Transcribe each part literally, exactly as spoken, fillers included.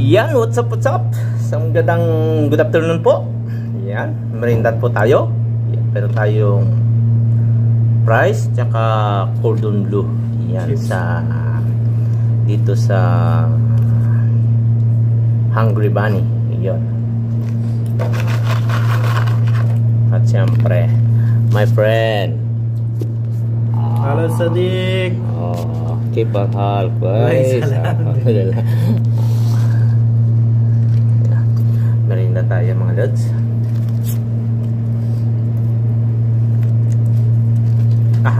Yan, what's up, what's up? Isang gadang good afternoon po. Yan, merindan po tayo. Yan, pero tayong fries tsaka cordon bleu. Yan, yes. Sa dito sa Hungry Bunny. Yan. At siyempre, my friend. Halo Sadiq. Oh, kipal hal, guys. Merinda tayo mga lods. Aha.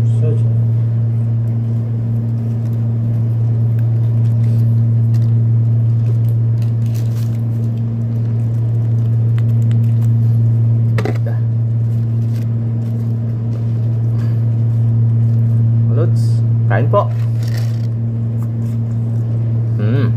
Lods, kain po. Hmm.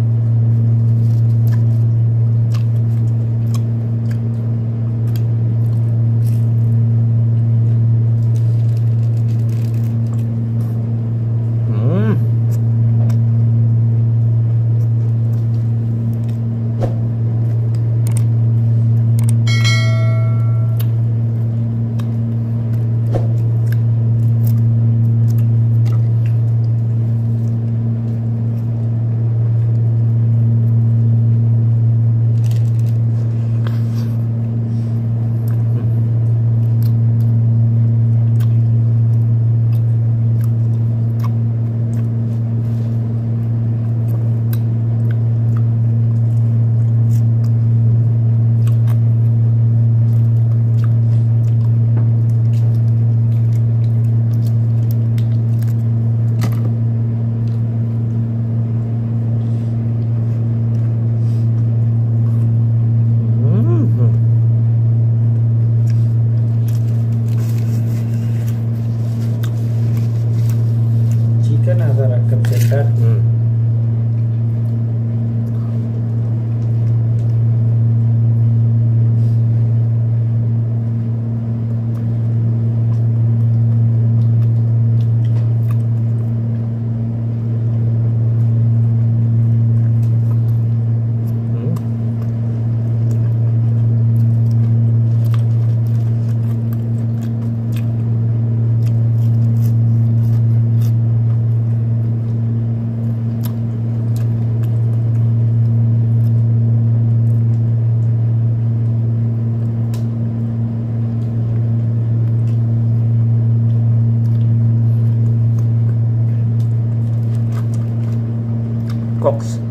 Hmm. Cox.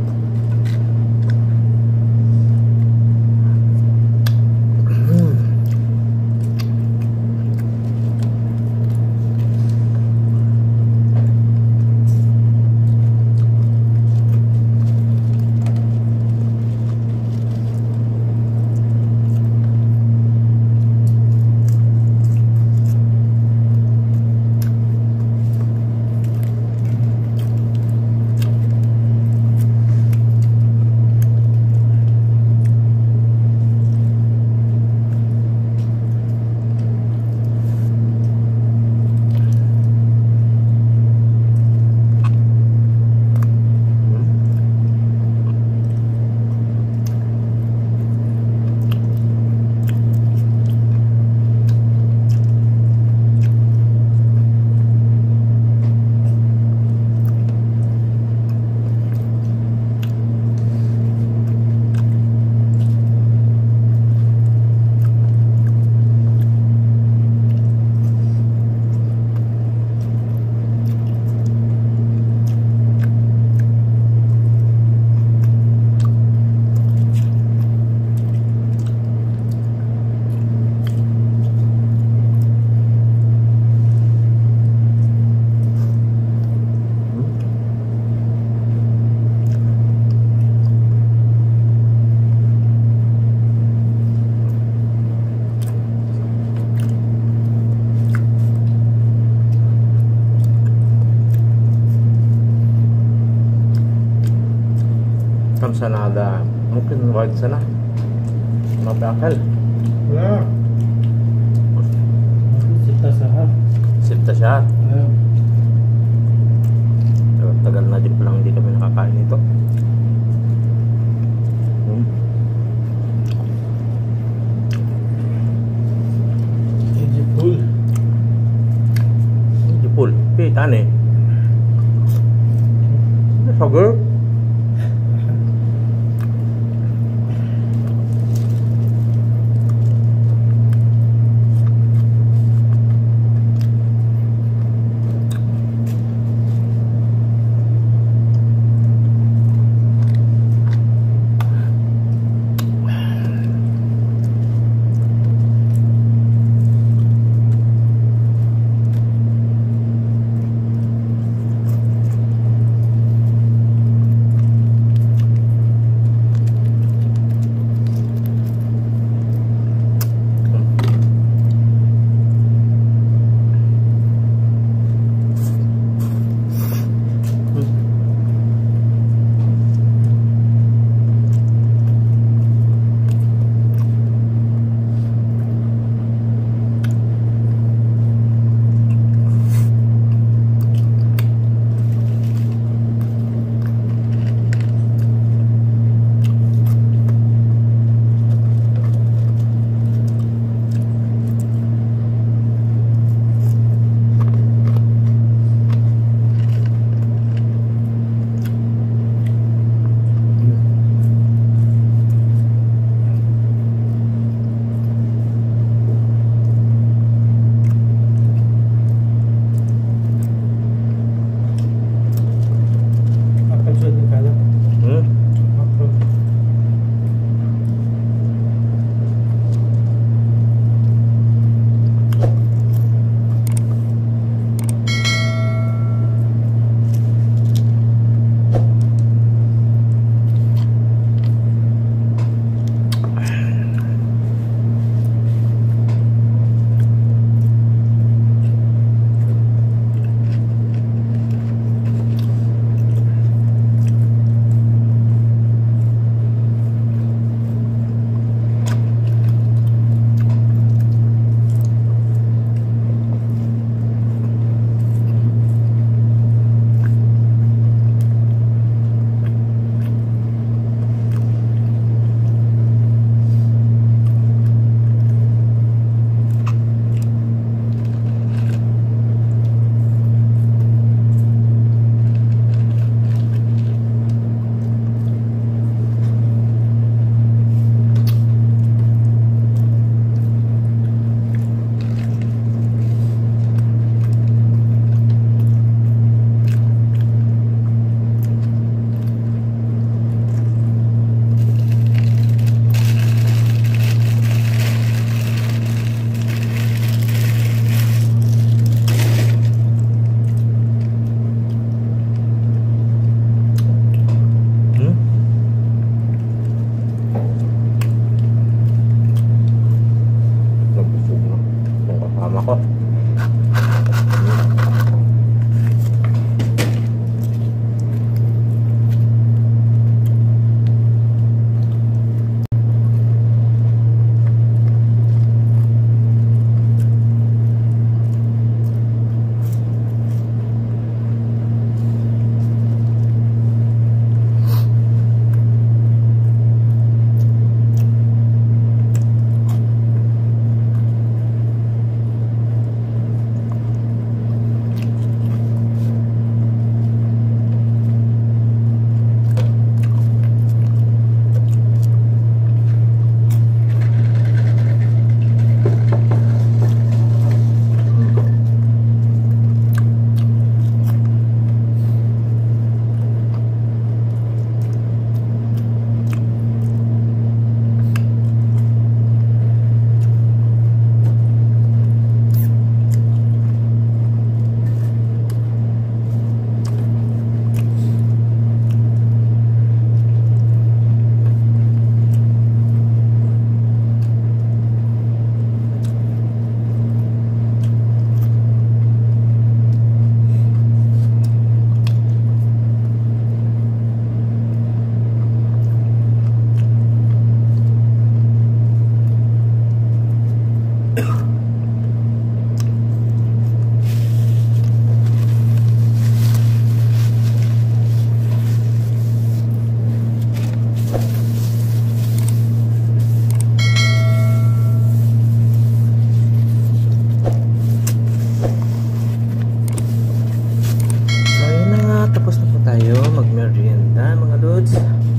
كم سنة هذا؟ ممكن وايد سنة ما بأقل. لا ستة شهر. ستة شهر? Ayan. Tagal na din palang hindi kami nakakain nito. sugar. tayo magmerienda mga lods.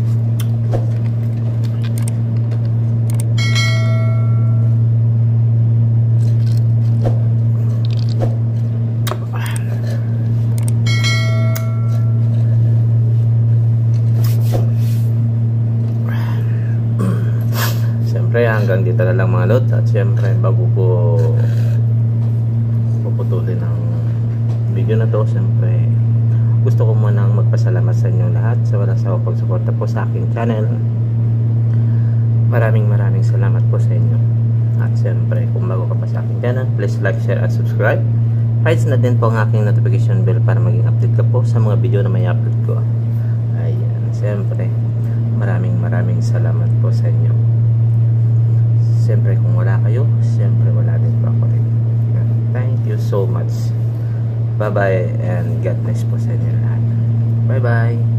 Siyempre hanggang dito na lang mga lods, at siyempre bago ko puputulin ang video na to, siyempre gusto ko munang magpasalamat sa inyo lahat sa walang sawa pagsuporta po sa aking channel. Maraming maraming salamat po sa inyo. At siyempre kung bago ka pa sa aking channel, please like, share at subscribe. Kahit na din po ang aking notification bell para maging update ka po sa mga video na may upload ko. Ayan, siyempre maraming maraming salamat po sa inyo. Siyempre kung wala kayo, siyempre wala din po ako rin. Thank you so much. Bye bye and God bless po sa inyo lahat. Bye bye.